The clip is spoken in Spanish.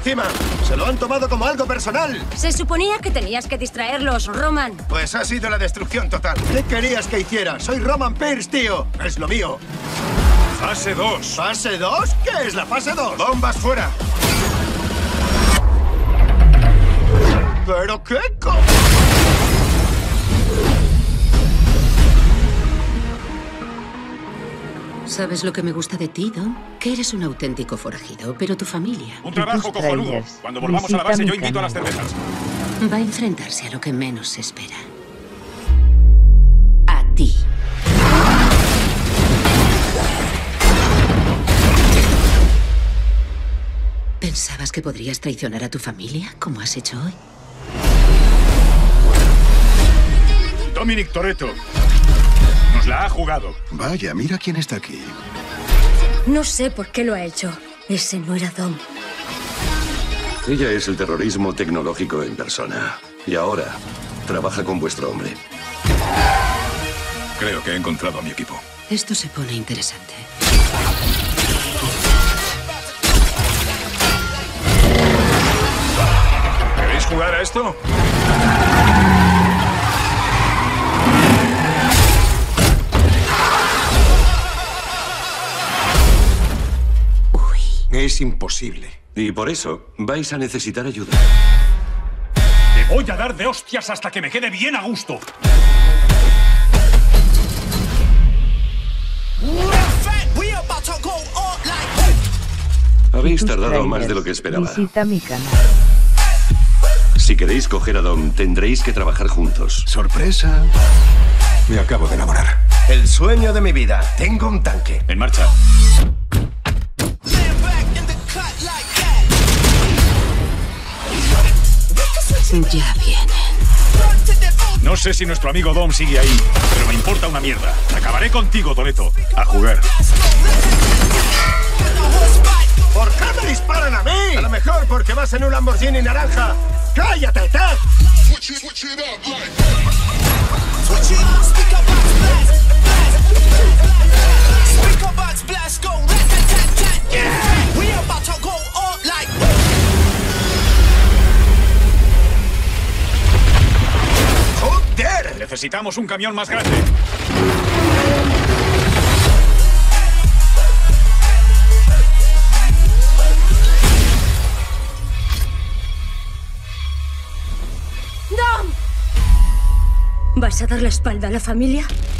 encima. Se lo han tomado como algo personal. Se suponía que tenías que distraerlos, Roman. Pues ha sido la destrucción total. ¿Qué querías que hiciera? Soy Roman Pierce, tío. Es lo mío. Fase 2. ¿Fase 2? ¿Qué es la fase 2? Bombas fuera. ¿Pero qué ¿Sabes lo que me gusta de ti, Dom? Que eres un auténtico forajido, pero tu familia Un trabajo cojonudo. Cuando volvamos a la base yo invito a las cervezas. va a enfrentarse a lo que menos se espera. A ti. ¿Pensabas que podrías traicionar a tu familia, como has hecho hoy? Dominic Toretto. Nos la ha jugado. Vaya, mira quién está aquí. No sé por qué lo ha hecho. Ese no era Dom. Ella es el terrorismo tecnológico en persona. Y ahora trabaja con vuestro hombre. Creo que he encontrado a mi equipo. Esto se pone interesante. ¿Queréis jugar a esto? Es imposible. Y por eso vais a necesitar ayuda. Te voy a dar de hostias hasta que me quede bien a gusto. Habéis tardado más de lo que esperaba. Visita mi canal. Si queréis coger a Dom, tendréis que trabajar juntos. Sorpresa. Me acabo de enamorar. El sueño de mi vida. Tengo un tanque. En marcha. Ya vienen. No sé si nuestro amigo Dom sigue ahí, pero me importa una mierda. Acabaré contigo, Toretto. A jugar. ¿Por qué me disparan a mí? A lo mejor porque vas en un Lamborghini naranja. ¡Cállate, Ted! ¡Joder! Necesitamos un camión más grande. ¡Dom! ¿Vas a dar la espalda a la familia?